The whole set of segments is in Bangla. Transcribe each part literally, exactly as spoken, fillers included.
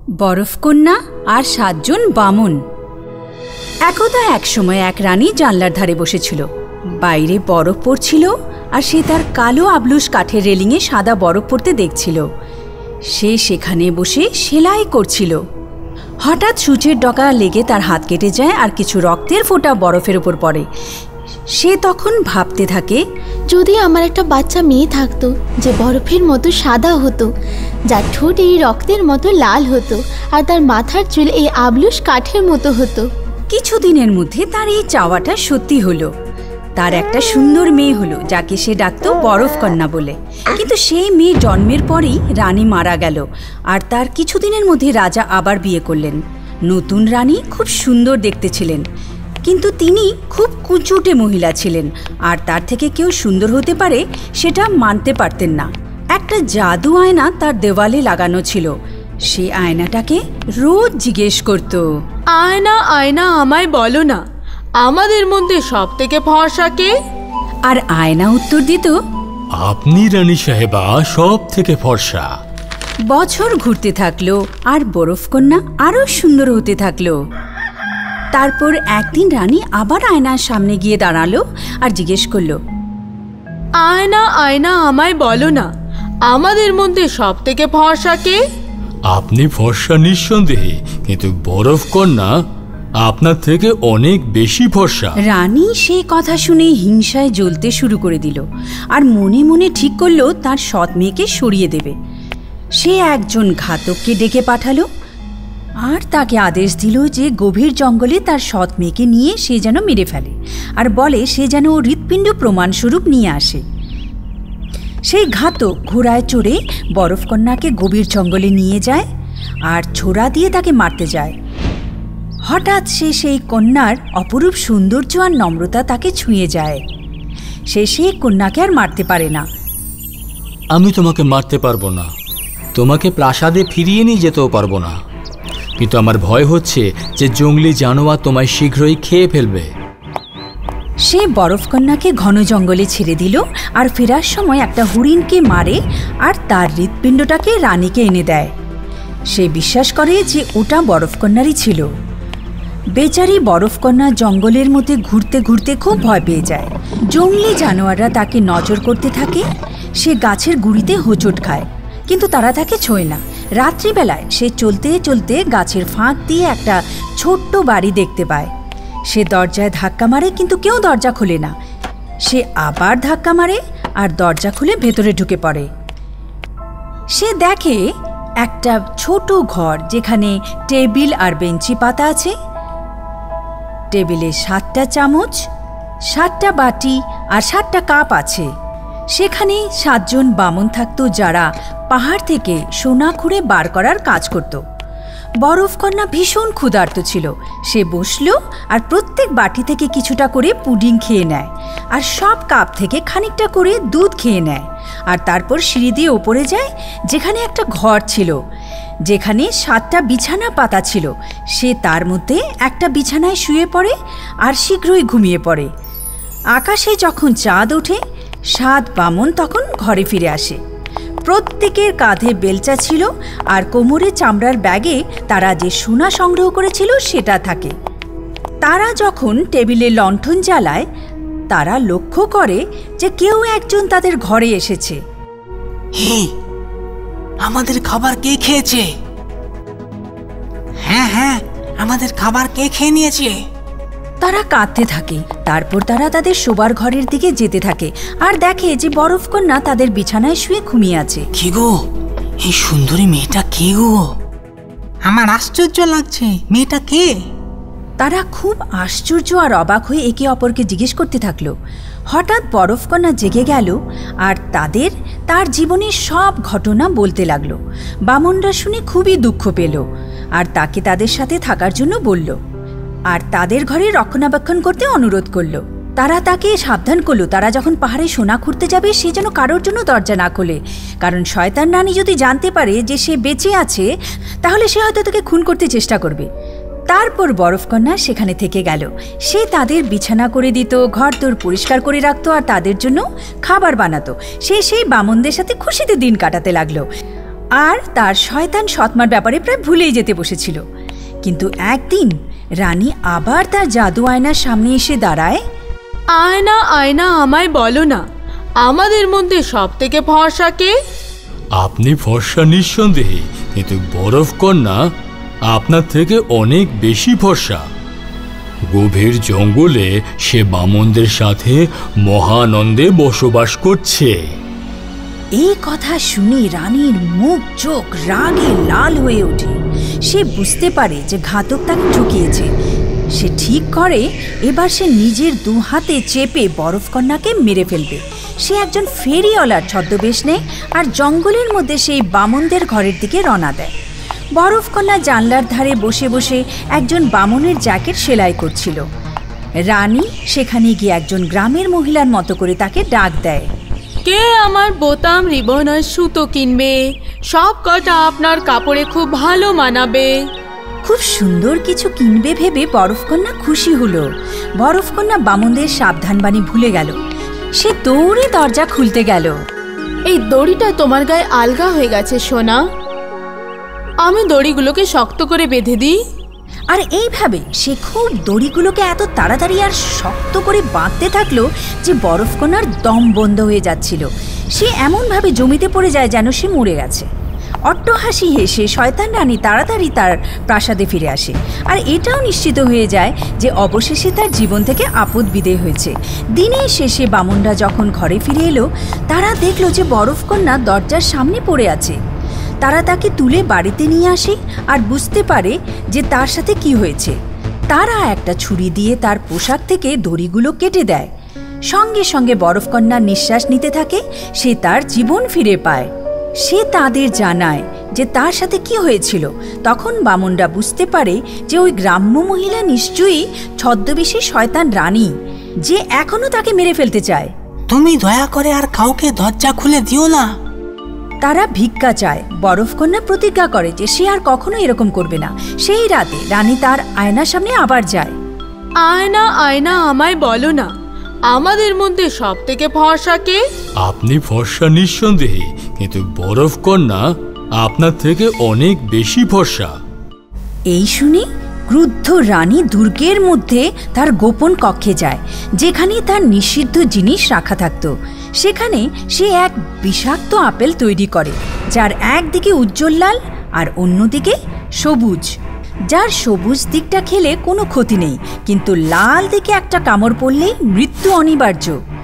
বরফকন্যা আর সাতজন বামন। একদা এক সময় এক রানী জানলার ধারে বসেছিল। বাইরে বরফ পড়ছিল আর সে তার কালো আবলুস কাঠের রেলিংয়ে সাদা বরফ পড়তে দেখছিল। সে সেখানে বসে সেলাই করছিল। হঠাৎ সূচের ডগা লেগে তার হাত কেটে যায় আর কিছু রক্তের ফোঁটা বরফের উপর পড়ে। সে তখন ভাবতে থাকে, যদি আমার একটা বাচ্চা মেয়ে থাকতো যে বরফের মতো সাদা হতো, যার ঠোঁট এই রক্তের মতো লাল হতো আর তার মাথার চুল এই আবলুস কাঠের মতো হতো। কিছুদিনের মধ্যে তার এই চাওয়াটা সত্যি হলো। তার একটা সুন্দর মেয়ে হলো যাকে সে ডাকত বরফকন্যা বলে। কিন্তু সেই মেয়ে জন্মের পরেই রানী মারা গেল আর তার কিছুদিনের মধ্যে রাজা আবার বিয়ে করলেন। নতুন রানী খুব সুন্দর দেখতে ছিলেন, কিন্তু তিনি খুব কুচুটে মহিলা ছিলেন আর তার থেকে কেউ সুন্দর হতে পারে সেটা মানতে পারতেন না। একটা জাদু আয়না তার দেওয়ালে লাগানো ছিল। সে আয়নাটাকে রোজ জিজ্ঞেস করত, আয়না আয়না আমায় বলো না, আমাদের মধ্যে সব থেকে ফর্সা কে? আর আয়না উত্তর দিত, আপনি রানী সাহেবা সব থেকে ফর্সা। বছর ঘুরতে থাকলো আর বরফকন্যা আরো সুন্দর হতে থাকলো। তারপর একদিন রানী আবার আয়নার সামনে গিয়ে দাঁড়ালো আর জিজ্ঞেস করলো, আয়না আয়না আমায় বলো না, আমাদের মধ্যে সব থেকে ফর্সা কে? আপনি ফর্সা নিঃসন্দেহে, কিন্তু বরফকন্যা আপনার থেকে অনেক বেশি ফর্সা। রানী সেই কথা শুনে হিংসায় জ্বলতে শুরু করে দিল আর মনে মনে ঠিক করলো তার সৎ মেয়েকে সরিয়ে দেবে। সে একজন ঘাতককে ডেকে পাঠালো আর তাকে আদেশ দিল যে গভীর জঙ্গলে তার সৎ মেয়েকে নিয়ে সে যেন মেরে ফেলে আর বলে সে যেন হৃৎপিণ্ড প্রমাণস্বরূপ নিয়ে আসে। সেই ঘাতক ঘোড়ায় চড়ে বরফকন্যাকে গভীর জঙ্গলে নিয়ে যায় আর ছোড়া দিয়ে তাকে মারতে যায়। হঠাৎ সে সেই কন্যার অপরূপ সৌন্দর্য আর নম্রতা তাকে ছুঁয়ে যায়। সে সেই কন্যাকে আর মারতে পারে না। আমি তোমাকে মারতে পারবো না, তোমাকে প্রাসাদে ফিরিয়ে নিয়ে যেতেও পারবো না, কিন্তু আমার ভয় হচ্ছে যে জঙ্গলি জানোয়ার তোমায় শীঘ্রই খেয়ে ফেলবে। সে বরফকন্যাকে ঘন জঙ্গলে ছেড়ে দিল আর ফেরার সময় একটা হরিণকে মারে আর তার হৃৎপিণ্ডটাকে রানীকে এনে দেয়। সে বিশ্বাস করে যে ওটা বরফকন্যারই ছিল। বেচারি বরফকন্যা জঙ্গলের মধ্যে ঘুরতে ঘুরতে খুব ভয় পেয়ে যায়। জঙ্গলি জানোয়াররা তাকে নজর করতে থাকে। সে গাছের গুঁড়িতে হোঁচট খায়, কিন্তু তারা তাকে ছোঁয় না। রাত্রিবেলায় সে চলতে চলতে গাছের ফাঁক দিয়ে একটা ছোট্ট বাড়ি দেখতে পায়। সে দরজায় ধাক্কা মারে, কিন্তু কেউ দরজা খোলে না। সে আবার ধাক্কা মারে আর দরজা খুলে ভেতরে ঢুকে পড়ে। সে দেখে একটা ছোট ঘর যেখানে টেবিল আর বেঞ্চি পাতা আছে। টেবিলে সাতটা চামচ, সাতটা বাটি আর সাতটা কাপ আছে। সেখানে সাতজন বামন থাকতো যারা পাহাড় থেকে সোনা খুঁড়ে বার করার কাজ করত। বরফকন্যা ভীষণ ক্ষুধার্ত ছিল। সে বসলো আর প্রত্যেক বাটি থেকে কিছুটা করে পুডিং খেয়ে নেয় আর সব কাপ থেকে খানিকটা করে দুধ খেয়ে নেয়। আর তারপর সিঁড়ি দিয়ে ওপরে যায় যেখানে একটা ঘর ছিল, যেখানে সাতটা বিছানা পাতা ছিল। সে তার মধ্যে একটা বিছানায় শুয়ে পড়ে আর শীঘ্রই ঘুমিয়ে পড়ে। আকাশে যখন চাঁদ ওঠে, সাত বামন তখন ঘরে ফিরে আসে। প্রত্যেকের কাঁধে বেলচা ছিল আর কোমরে চামড়ার ব্যাগে তারা যে সোনা সংগ্রহ করেছিল সেটা থাকে। তারা যখন টেবিলে লণ্ঠন জ্বালায়, তারা লক্ষ্য করে যে কেউ একজন তাদের ঘরে এসেছে। হে, আমাদের খাবার কে খেয়েছে? হ্যাঁ হ্যাঁ, আমাদের খাবার কে খেয়ে নিয়েছে? তারা কাঁদতে থাকে। তারপর তারা তাদের শোবার ঘরের দিকে যেতে থাকে আর দেখে যে বরফকন্যা তাদের বিছানায় শুয়ে ঘুমিয়ে আছে। কি গো, এই সুন্দরী মেয়েটা কে গো? আমার আশ্চর্য লাগছে, মেয়েটা কে? তারা খুব আশ্চর্য আর অবাক হয়ে একে অপরকে জিজ্ঞেস করতে থাকলো। হঠাৎ বরফকন্যা জেগে গেল আর তাদের তার জীবনের সব ঘটনা বলতে লাগলো। বামনরা শুনে খুবই দুঃখ পেল আর তাকে তাদের সাথে থাকার জন্য বলল আর তাদের ঘরে রক্ষণাবেক্ষণ করতে অনুরোধ করলো। তারা তাকে সাবধান করলো তারা যখন পাহাড়ে সোনা খুঁড়তে যাবে সে যেন কারোর জন্য দরজা না খোলে, কারণ শয়তান রানী যদি জানতে পারে যে সে বেঁচে আছে তাহলে সে হয়তো তাকে খুন করতে চেষ্টা করবে। তারপর বরফকন্যা সেখানে থেকে গেল। সে তাদের বিছানা করে দিত, ঘরদোর পরিষ্কার করে রাখতো আর তাদের জন্য খাবার বানাতো। সে সেই বামনদের সাথে খুশিতে দিন কাটাতে লাগলো। আর তার শয়তান সৎমার ব্যাপারে প্রায় ভুলেই যেতে বসেছিল। কিন্তু একদিন রানী আবার তার জাদু আয়নার সামনে এসে দাঁড়ায়। আয়না আয়না আমায় বলো না, আমাদের মধ্যে সব থেকে ফর্সা কে? আপনি ফর্সা নিঃসন্দেহে, কিন্তু বরফ কন্যা আপনার থেকে অনেক বেশি ফর্সা। গভীর জঙ্গলে সে বামনদের সাথে মহানন্দে বসবাস করছে। এই কথা শুনে রানীর মুখ চোখ রাগে লাল হয়ে ওঠে। সে বুঝতে পারে যে ঘাতক তাকে ঠকিয়েছে। সে ঠিক করে এবার সে নিজের দু হাতে চেপে বরফ কন্যাকে মেরে ফেলবে। সে একজন ফেরিওয়ালার ছদ্মবেশ নেয় আর জঙ্গলের মধ্যে সেই বামনদের ঘরের দিকে রওনা দেয়। বরফ কন্যা জানলার ধারে বসে বসে একজন বামনের জ্যাকেট সেলাই করছিল। রানী সেখানে গিয়ে একজন গ্রামের মহিলার মতো করে তাকে ডাক দেয়। কে আমার বোতাম, রিবন আর সুতো কিনবে? সব কটা আপনার কাপড়ে খুব ভালো মানাবে। খুব সুন্দর কিছু কিনবে ভেবে বরফকন্যা খুশি হলো। বরফকন্যা বামনদের সাবধানবাণী ভুলে গেল। সে দৌড়ে দরজা খুলতে গেল। এই দড়িটা তোমার গায়ে আলগা হয়ে গেছে সোনা, আমি দড়িগুলোকে শক্ত করে বেঁধে দিই। আর এইভাবে সে খুব দড়িগুলোকে এত তাড়াতাড়ি আর শক্ত করে বাঁধতে থাকলো যে বরফকন্যার দম বন্ধ হয়ে যাচ্ছিল। সে এমনভাবে জমিতে পড়ে যায় যেন সে মরে গেছে। অট্টহাসি হেসে শয়তান রানী তাড়াতাড়ি তার প্রাসাদে ফিরে আসে আর এটাও নিশ্চিত হয়ে যায় যে অবশেষে তার জীবন থেকে আপদ বিদেয় হয়েছে। দিনের শেষে বামনরা যখন ঘরে ফিরে এলো, তারা দেখলো যে বরফকন্যা দরজার সামনে পড়ে আছে। তারা তাকে তুলে বাড়িতে নিয়ে আসে আর বুঝতে পারে যে তার সাথে কি হয়েছে। তারা একটা ছুরি দিয়ে তার পোশাক থেকে দড়িগুলো কেটে দেয়। সঙ্গে সঙ্গে বরফকন্যার নিঃশ্বাস নিতে থাকে। সে তার জীবন ফিরে পায়। সে তাদের জানায় যে তার সাথে কি হয়েছিল। তখন বামনরা বুঝতে পারে যে ওই গ্রাম্য মহিলা নিশ্চয়ই ছদ্মবেশী শয়তান রানী, যে এখনো তাকে মেরে ফেলতে চায়। তুমি দয়া করে আর কাউকে দরজা খুলে দিও না। তারা ভিক্ষা চায়। বরফকন্যা প্রতিজ্ঞা করে যে সে আর কখনো এরকম করবে না। সেই রাতে রানী তার আয়নার সামনে আবার যায়। আয়না আয়না আমায় বলো না, আমাদের মধ্যে সব থেকে ফর্সা কে? আপনি ফর্সা নিঃসন্দেহে, কিন্তু বরফ কন্যা আপনার থেকে অনেক বেশি ফর্সা। এই শুনে ক্রুদ্ধ রানী দুর্গের মধ্যে তার গোপন কক্ষে যায়, যেখানে তার নিষিদ্ধ জিনিস রাখা থাকত। সেখানে সে এক বিষাক্ত আপেল তৈরি করে, যার একদিকে উজ্জ্বল লাল আর অন্যদিকে সবুজ। যার সবুজ দিকটা খেলে কোনো ক্ষতি নেই, কিন্তু লাল দিকে একটা কামড় পড়লেই মৃত্যু অনিবার্য।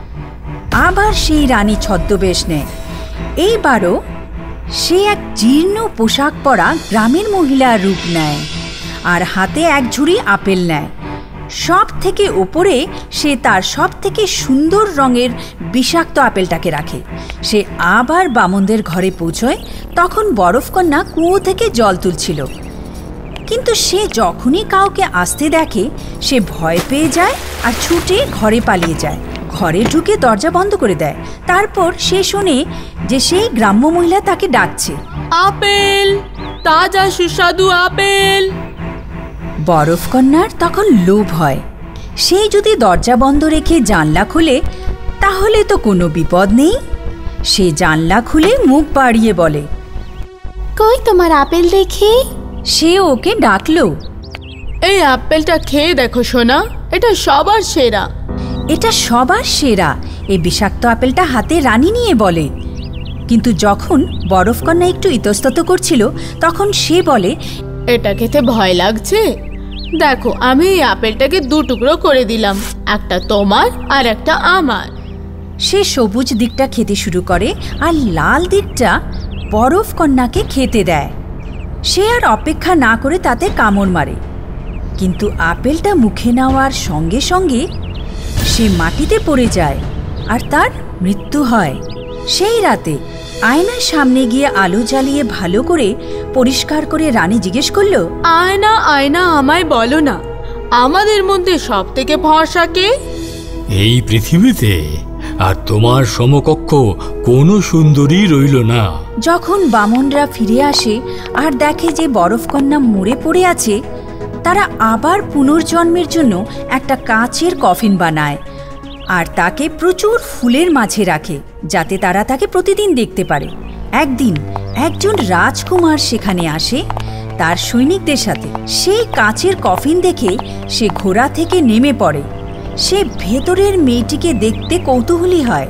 আবার সেই রানী ছদ্মবেশ নেয়। এইবারও সে এক জীর্ণ পোশাক পরা গ্রামের মহিলার রূপ নেয় আর হাতে এক ঝুড়ি আপেল নেয়। সব থেকে ওপরে সে তার সব থেকে সুন্দর রঙের বিষাক্ত আপেলটাকে রাখে। সে আবার বামনদের ঘরে পৌঁছয়। তখন বরফকন্যা কুয়ো থেকে জল তুলছিল, কিন্তু সে যখনই কাউকে আসতে দেখে সে ভয় পেয়ে যায় আর ছুটে ঘরে পালিয়ে যায়। ঘরে ঢুকে দরজা বন্ধ করে দেয়। তারপর সে শোনে যে সেই গ্রাম্য মহিলা তাকে ডাকছে, আপেল, তাজা সুস্বাদু আপেল। বরফকন্যার তখন লোভ হয়। সে যদি দরজা বন্ধ রেখে জানলা খুলে তাহলে তো কোনো বিপদ নেই। সে জানলা খুলে মুখ বাড়িয়ে বলে, কই তোমার আপেল দেখি? সে ওকে ডাকলো। এই আপেলটা খেয়ে দেখো সোনা, এটা সবার সেরা। এটা সবার সেরা, এই বিষাক্ত আপেলটা হাতে রানী নিয়ে বলে। কিন্তু যখন বরফকন্যা একটু ইতস্তত করছিল তখন সে বলে, এটা খেতে ভয় লাগছে? দেখো, আমি এই আপেলটাকে দু টুকরো করে দিলাম, একটা তোমার আর একটা আমার। সে সবুজ দিকটা খেতে শুরু করে আর লাল দিকটা বরফকন্যাকে খেতে দেয়। সে আর অপেক্ষা না করে তাতে কামড় মারে, কিন্তু আপেলটা মুখে নেওয়ার সঙ্গে সঙ্গে সে মাটিতে পড়ে যায় আর তার মৃত্যু হয়। সেই রাতে আয়নার সামনে গিয়ে আলো জ্বালিয়ে ভালো করে পরিষ্কার করে রানী জিজ্ঞেস করল, আয়না আয়না আমায় বলো না, আমাদের মধ্যে সব থেকে ভরসা কে? এই পৃথিবীতে আর তোমার সমকক্ষ কোনো সুন্দরী রইল না। যখন বামনরা ফিরে আসে আর দেখে যে বরফকন্যা মরে পড়ে আছে, তারা আবার পুনর্জন্মের জন্য একটা কাচের কফিন বানায় আর তাকে প্রচুর ফুলের মাঝে রাখে, যাতে তারা তাকে প্রতিদিন দেখতে পারে। একদিন একজন রাজকুমার সেখানে আসে তার সৈনিকদের সাথে। সেই কাচের কফিন দেখে সে ঘোড়া থেকে নেমে পড়ে। সে ভেতরের মেয়েটিকে দেখতে কৌতূহলী হয়।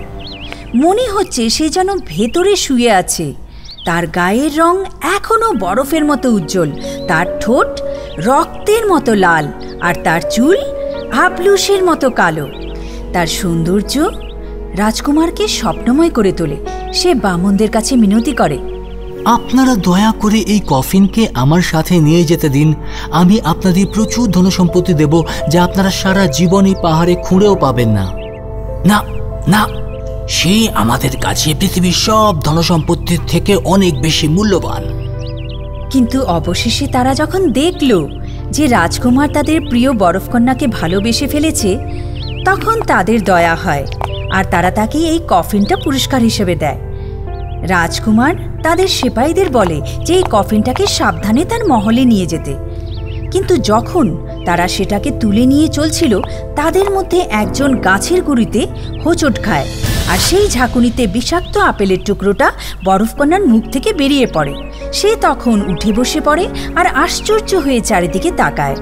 মনে হচ্ছে সে যেন ভেতরে শুয়ে আছে। তার গায়ের রং এখনো বরফের মতো উজ্জ্বল, তার ঠোঁট রক্তের মতো লাল, আর তার চুল আবলুসের মতো কালো। তার সৌন্দর্য রাজকুমারকে স্বপ্নময় করে তোলে। সে বামনদের কাছে মিনতি করে, আপনারা দয়া করে এই কফিনকে আমার সাথে নিয়ে যেতে দিন। আমি আপনাদের প্রচুর ধনসম্পত্তি দেব, যা আপনারা সারা জীবন এই পাহাড়ে খুঁড়েও পাবেন না। না না, সে আমাদের কাছে পৃথিবীর সব ধনসম্পত্তির থেকে অনেক বেশি মূল্যবান। কিন্তু অবশেষে তারা যখন দেখল যে রাজকুমার তাদের প্রিয় বরফকন্যাকে ভালোবেসে ফেলেছে, তখন তাদের দয়া হয় আর তারা তাকে এই কফিনটা পুরস্কার হিসেবে দেয়। রাজকুমার তাদের সিপাহীদের বলে যে এই কফিনটাকে সাবধানে তার মহলে নিয়ে যেতে। কিন্তু যখন তারা সেটাকে তুলে নিয়ে চলছিল, তাদের মধ্যে একজন গাছের গুঁড়িতে হোঁচট খায়, আর সেই ঝাঁকুনিতে বিষাক্ত আপেলের টুকরোটা বরফকন্যার মুখ থেকে বেরিয়ে পড়ে। সে তখন উঠে বসে পড়ে আর আশ্চর্য হয়ে চারিদিকে তাকায়।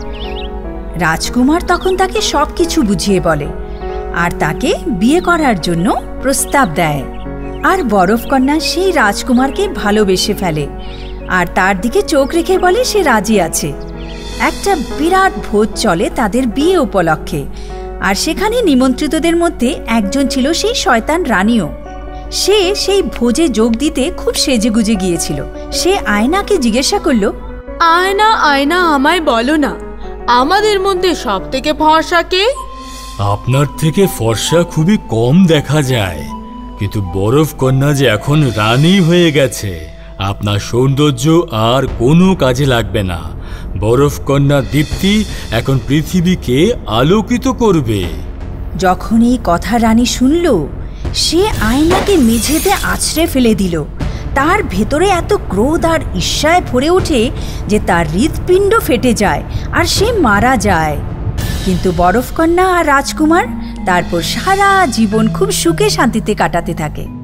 রাজকুমার তখন তাকে সব কিছু বুঝিয়ে বলে আর তাকে বিয়ে করার জন্য প্রস্তাব দেয়। আর বরফকন্যা সেই রাজকুমারকে ভালোবেসে ফেলে আর তার দিকে চোখ রেখে বলে সে রাজি আছে। একটা বিরাট ভোজ চলে তাদের বিয়ে উপলক্ষে, আর সেখানে নিমন্ত্রিতদের মধ্যে একজন ছিল সেই শয়তান রানীও। সে সেই ভোজে যোগ দিতে খুব সেজেগুজে গিয়েছিল। সে আয়নাকে জিজ্ঞাসা করল, আয়না আয়না আমায় বলো না, আমাদের মধ্যে সব থেকে ফর্সা কে? আপনার থেকে ফর্সা খুবই কম দেখা যায়, কিন্তু বরফ কন্যা যে এখন রানী হয়ে গেছে। আপনার সৌন্দর্য আর কোনো কাজে লাগবে না। বরফ কন্যা দীপ্তি এখন পৃথিবীকে আলোকিত করবে। যখন এই কথা রানী শুনল, সে আয়নাকে মেঝেতে আছড়ে ফেলে দিল। তার ভেতরে এত ক্রোধ আর ঈর্ষায় ভরে ওঠে যে তার হৃৎপিণ্ড ফেটে যায় আর সে মারা যায়। কিন্তু বরফকন্যা আর রাজকুমার তারপর সারা জীবন খুব সুখে শান্তিতে কাটাতে থাকে।